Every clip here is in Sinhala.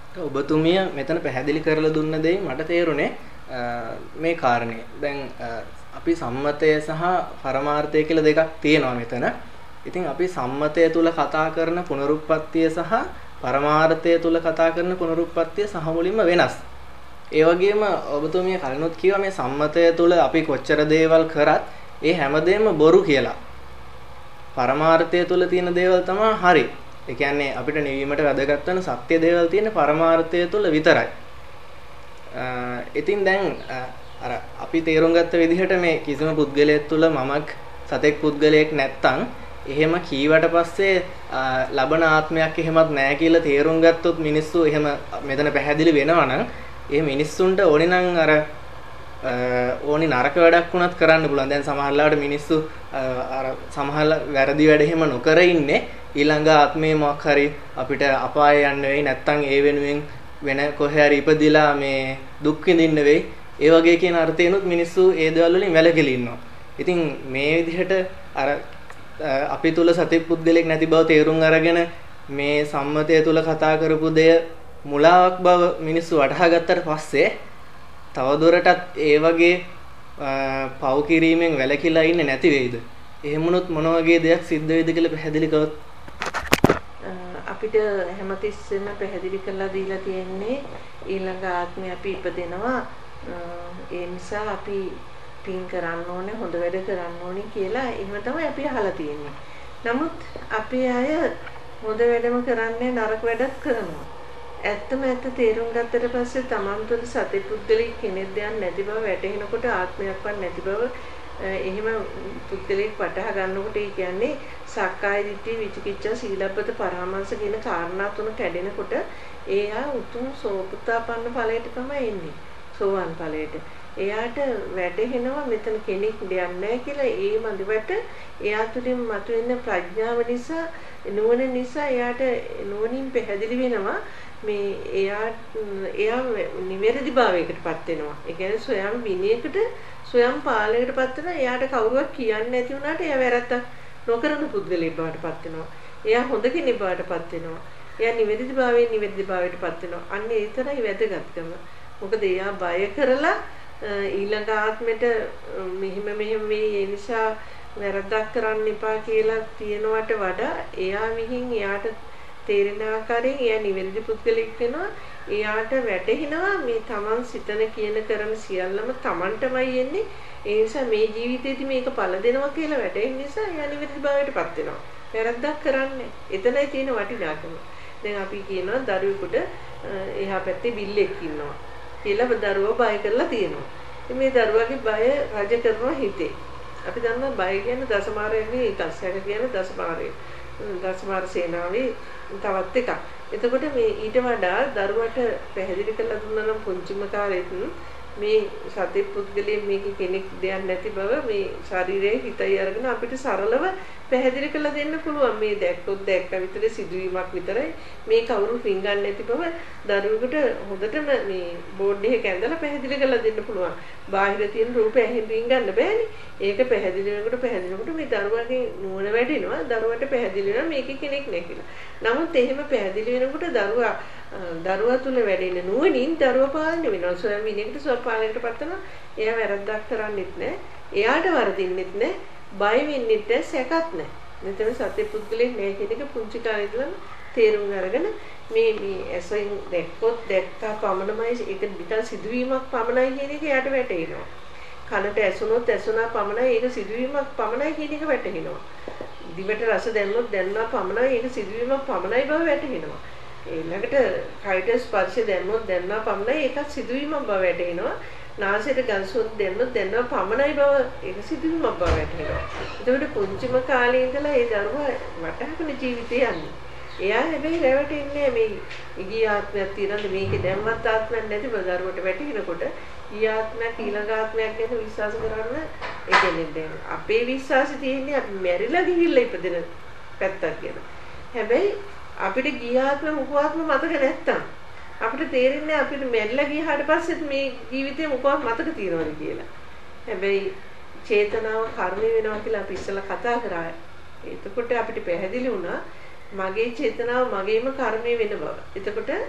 ඔබතුමිය මෙතන පැහැදිලි කරලා දුන්න දෙයින් මට තේරුනේ මේ කාරණේ. දැන් අපි සම්මතය සහ පරමාර්ථය කියලා දෙකක් තියෙනවා මෙතන. ඉතින් අපි සම්මතය තුල කතා කරන පුනරුත්පත්තිය සහ පරමාර්ථය තුල කතා කරන පුනරුත්පත්තිය සහ මුලින්ම වෙනස්. ඒ වගේම ඔබතුමිය කලිනුත් කිව්වා මේ සම්මතය තුල අපි කොච්චර දේවල් කරත් ඒ හැමදේම බොරු කියලා. පරමාර්ථය තුල තියෙන දේවල් තමයි හරි. ඒ කියන්නේ අපිට නිවීමට වැදගත් වෙන සත්‍ය දේවල් තියෙන පරමාර්ථය තුල විතරයි. ඉතින් දැන් අර අපි තේරුම් ගත්ත විදිහට මේ කිසිම පුද්ගලයෙක් තුල මමක් සතෙක් පුද්ගලයෙක් නැත්තම් එහෙම කීවට පස්සේ ලබන ආත්මයක් එහෙමත් නැහැ කියලා තේරුම් ගත්තොත් මිනිස්සු එහෙම මෙතන පැහැදිලි වෙනවා නම් ඒ මිනිස්සුන්ට ඕනේ නම් අර ඕනි නරක වැඩක් වුණත් කරන්න පුළුවන්. දැන් සමහරලාට මිනිස්සු අර සමහර වැරදි වැඩ එහෙම නොකර ඉන්නේ ඊළඟ ආත්මේ මොකක් හරි අපිට අපාය යන්න වෙයි නැත්තම් ඒ වෙනුවෙන් වෙන කොහේ හරි ඉපදිලා මේ දුක් විඳින්න වෙයි. ඒ වගේ කියන අර්ථයෙන්ුත් මිනිස්සු ඒ දේවල් වලින් වැළකීලා ඉන්නවා. ඉතින් මේ විදිහට අර අපි තුල සත්‍ය පුද්ගලෙක් නැති බව තේරුම් අරගෙන මේ සම්මතය තුල කතා කරපු දෙය මුලාවක් බව මිනිස්සු වටහා ගත්තට පස්සේ තවදුරටත් ඒ වගේ පව් කිරීමෙන් වැළකීලා ඉන්නේ නැති වෙයිද? එහෙම වුණොත් මොන වගේ දෙයක් සිද්ධ වෙයිද කියලා පැහැදිලි කරොත් අපිට හැමතිස්සෙම පැහැදිලි කරලා දීලා තියෙන්නේ ඊළඟ ආත්මේ අපි ඉපදෙනවා. ඒ නිසා අපි පින් කරන්න ඕනේ, හොඳ වැඩ කරන්න ඕනේ කියලා එහෙම තමයි අපි අහලා තියෙන්නේ. නමුත් අපේ අය හොඳ වැඩම කරන්නේ නරක වැඩත් කරනවා. ඇත්තම ඇත්ත තේරුම් ගත්තට පස්සේ තමන් තුළ සතිපුද්ගලික කෙනෙක් දෙයක් නැති බව වැටහෙනකොට ආත්මයක්වත් නැති බව එහෙම පුද්ගලික වටහා ගන්නකොට ඒ කියන්නේ සක්කාය දිට්ඨි විචිකිච්ඡා සීලබ්බත පරාමාස කියන කාරණා තුන කැඩෙනකොට එයා උතුම් සෝපුත්තාපන්න ඵලයට තමයි එන්නේ. සෝවන් ඵලයට. එයාට වැටහෙනවා මෙතන කෙනෙක් දෙයක් නැහැ කියලා. ඒ මන්දිවට එයා තුළින් මතුවෙන ප්‍රඥාව නිසා නුවණ නිසා එයාට නුවණින් පැහැදිලි වෙනවා මේ එයා නිවැරදි භාවයකටපත් වෙනවා. ඒ කියන්නේ ස්වයං විනයකට ස්වයං පාලනයකටපත් වෙනවා. එයාට කවුරුවක් කියන්නේ නැති වුණාට එයා වැරද්දක් නොකරන පුද්ගලයෙක් බවටපත් වෙනවා. එයා හොඳ කෙනෙක් බවටපත් වෙනවා. එයා නිවැරදි භාවයෙන් නිවැරදි භාවයටපත් වෙනවා. අන්න ඒ තරයි වැදගත්කම. මොකද එයා බය කරලා ඊළඟ ආත්මෙට මෙහිම මේ ඒ නිසා වැරද්දක් කරන්න එපා කියලා තියනවට වඩා එයා විහිං එයාට තේරෙන ආකාරයෙන් එයා නිවැරදි පුද්ගලෙක් වෙනවා. එයාට වැටහෙනවා මේ තමන් සිතන කියන කරන සියල්ලම තමන්ටමයි එන්නේ. ඒ නිසා මේ ජීවිතේදී මේක පළ දෙනවා කියලා වැටහෙන නිසා එයා නිවැරදි භාවයටපත් වෙනවා. වැරද්දක් කරන්නේ. එතනයි තියෙන වටිනාකම. දැන් අපි කියනවා දරුවෙකුට එහා පැත්තේ බිල්ලෙක් ඉන්නවා කියලා දරුවා බය කරලා තියෙනවා. මේ දරුවාගේ බය රජ කරනවා හිතේ. අපි දන්නවා බය කියන්නේ දසමාරයේ එකක්. සැක කියන්නේ දසමාරයේ. දසමාර සේනාවේ තවත් එකක්. එතකොට මේ ඊට වඩා දරුවට පැහැදිලි කරලා දුන්නා නම් පුංචිම කාලෙත් මේ සතේ පුද්ගලයන් මේක කෙනෙක් දෙයක් නැති බව මේ ශරීරයේ හිතයි අරගෙන අපිට සරලව පැහැදිලි කරලා දෙන්න පුළුවන්. මේ දැක්කොත් දැක්ක විතරේ සිදුවීමක් විතරයි. මේ කවුරු රින්ගන්නේ නැති බව දරුවෙකුට හොඳටම මේ බෝඩ් එකේ ඇඳලා පැහැදිලි කරලා දෙන්න පුළුවන්. බාහිර තියෙන රූපය ඇහෙන් රින්ගන්න බෑනේ. ඒක පැහැදිලි වෙනකොට මේ දරුවාගේ නුවණ වැඩෙනවා. දරුවට පැහැදිලි වෙනවා මේක කෙනෙක් නෑ කියලා. නමුත් එහෙම පැහැදිලි වෙනකොට දරුවා තුල වැඩෙන නුවණින් දරුවා පාලනය වෙනවා. ස්වයං විනයකට ස්ව පාලනයකටපත් වෙනවා. එයා වැරද්දක් කරන්නේත් නෑ. එයාට වරදින්නෙත් නෑ. බය වෙන්නෙත් නෑ. සැකත් නෑ. මෙතන සත්‍ය පුද්ගලෙක් නෑ කියන එක පුංචි කාලේ ඉඳන් තේරුම් අරගෙන මේ ඇසෙන් දැක්කොත් දැක්කා පමණමයි ඒක නිකන් සිදුවීමක් පමණයි කියන එක එයාට වැටහෙනවා. කනට ඇසුනොත් ඇසුනා පමණයි ඒක සිදුවීමක් පමණයි කියන එක වැටහෙනවා. දිවට රස දැනුනොත් දැනුනා පමණයි ඒක සිදුවීමක් පමණයි බව වැටහෙනවා. ඊළඟට කයට ස්පර්ශ දැනුනොත් දැනුනා පමණයි ඒක සිදුවීමක් බව වැටහෙනවා. නාසයට ගන්සොත් දැනුනොත් දැනුනා පමණයි බව ඒක සිදුවීමක් බව වැටහෙනවා. එතකොට පුංචිම කාලේ ඉඳලා ඒ දරුවා වටහාගෙන ජීවිතේ යන්නේ. එයා හැබැයි රැවටෙන්නේ මේ ඊගිය ආත්මයක් තියෙනවද මේකේ දැම්මත් ආත්මයක් නැති බව දරුවට වැටහෙනකොට ඊ ආත්මයක් ඊළඟ ආත්මයක් ගැන විශ්වාස කරන්න ඒ කියන්නේ දැන් අපේ විශ්වාසය තියෙන්නේ අපි මැරිලා ගිහිල්ලා ඉපදෙන පැත්තක් ගැන. හැබැයි අපිට ගිය ආත්ම මොකක්වත් මතක නැත්තම් අපිට තේරෙන්නේ අපිට මැරිලා ගියාට පස්සෙත් මේ ජීවිතේ මොකක්වත් මතක තියනවද කියලා. හැබැයි චේතනාව කර්ම වෙනවා කියලා අපි ඉස්සෙල්ලා කතා කරා. එතකොට අපිට පැහැදිලි වුණා මගේ චේතනාව මගේම කර්මය වෙන බව. එතකොට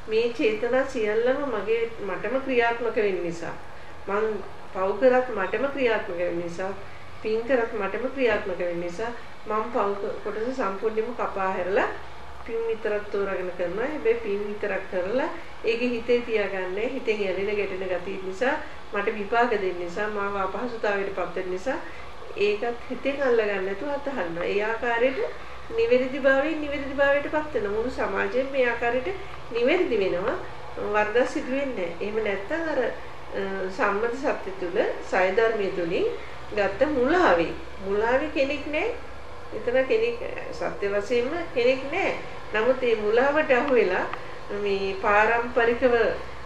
මේ චේතනා සියල්ලම මටම ක්‍රියාත්මක වෙන්න නිසා මං පව් කරත් මටම ක්‍රියාත්මක වෙන්න නිසා පින් කරත් මටම ක්‍රියාත්මක වෙන්න නිසා මම පව් කොටස සම්පූර්ණයෙන්ම කපා හැරලා පින් විතරක් තෝරාගෙන කරනවා. හැබැයි පින් විතරක් කරලා ඒකේ හිතේ තියාගන්නේ හිතෙන් යැලෙන ගැටෙන ගතිය නිසා මට විපාක දෙන්න නිසා මාව අපහසුතාවයට පත් වෙන නිසා ඒකත් හිතෙන් අල්ලගන්න නැතුව අතහරිනවා. ඒ ආකාරයට නිවැරදිභාවයට පත් වෙන මුළු සමාජයෙන් මේ ආකාරයට නිවැරදි වෙනවා. වර්ධ සිදු වෙන්නේ නැහැ. එහෙම නැත්නම් අර සම්මත සත්‍ය තුල සය ධර්මයේ තුලින් ගත්ත මුලාවේ කෙනෙක් නැහැ. එතන කෙනෙක් සත්‍ය වශයෙන්ම කෙනෙක් නැහැ. නමුත් මේ මුලාවට අහු වෙලා මේ පාරම්පරිකව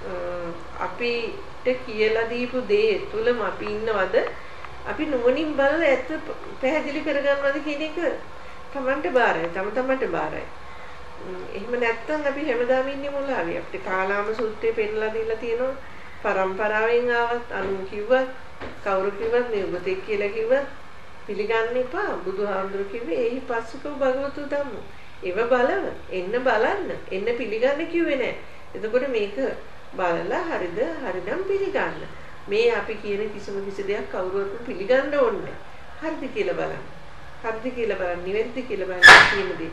අපිට කියලා දීපු දේ තුලම අපි ඉන්නවද? අපි නුවණින් බලලා ඇත්ත පැහැදිලි කරගන්නවද කියන එක තමන්ට බාරයි. තමන්ට බාරයි. එහෙම නැත්නම් අපි හැමදාම ඉන්නේ මුලාවේ. අපිට කාලාම සූත්‍රයේ පෙන්නලා දීලා තියෙනවා. පරම්පරාවෙන් ආවත් අනු කිව්වත් කවුරු කිව්වත් මේ ඔබතෙක් කියලා කිව්වත් පිළිගන්න එපා. බුදුහාමුදුරු කිව්වේ එහි පස්සකෝ භගවතු ධම්මෝ. ඒව බලව එන්න බලන්න එන්න පිළිගන්න කිව්වේ නෑ. එතකොට මේක බලලා හරිනම් පිළිගන්න. මේ අපි කියන කිසි දෙයක් කවුරුවත් පිළිගන්න ඕනේ. හරිද කියලා බලන්න. නිවැරදි කියලා බලන්න කියන දේ.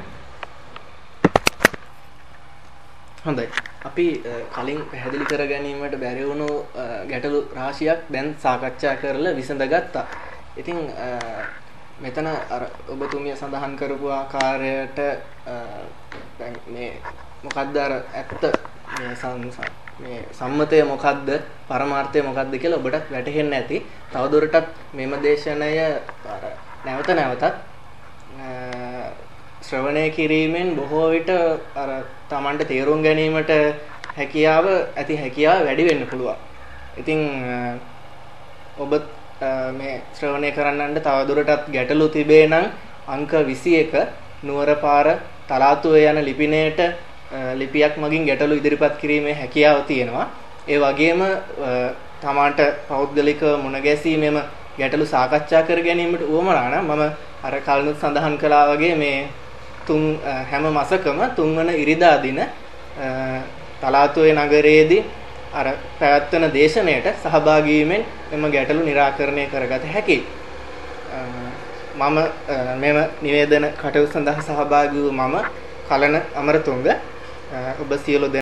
හොඳයි. අපි කලින් පැහැදිලි කර ගැනීමට බැරි වුණු ගැටලු රාශියක් දැන් සාකච්ඡා කරලා විසඳගත්තා. ඉතින් මෙතන අර ඔබතුමිය සඳහන් කරපු ආකාරයට දැන් මේ මොකද්ද අර ඇත්ත මේ සම්මතය මොකද්ද පරමාර්ථය මොකද්ද කියලා ඔබටත් වැටහෙන්නේ නැති. තවදුරටත් මෙම දේශනය අර නැවතත් ශ්‍රවණය කිරීමෙන් බොහෝ විට අර Tamanට තේරුම් ගැනීමට හැකියාව වැඩි වෙන්න පුළුවන්. ඉතින් ඔබ මේ ශ්‍රවණය කරන්නන්ට තවදුරටත් ගැටලු තිබේ නම් අංක 21 නුවරපාර තලාතුවේ යන ලිපිණයට ලිපියක් මගින් ගැටලු ඉදිරිපත් කිරීමේ හැකියාව තියෙනවා. ඒ වගේම තමාට පෞද්ගලිකව මුණ ගැසීමේම ගැටලු සාකච්ඡා කර ගැනීමට උවමනා නම් මම අර කලිනුත් සඳහන් කළා වගේ මේ හැම මාසකම 3 වන ඉරිදා දින තලාතුවේ නගරයේදී අර පැවැත්වෙන දේශනයට සහභාගී වීමෙන් එම ගැටලු निराකරණය කරගත හැකියි. මම මෙම නිවේදන කටයුතු සඳහා සහභාගී වූ මම කලන අමරතුංග ඔබ සියලු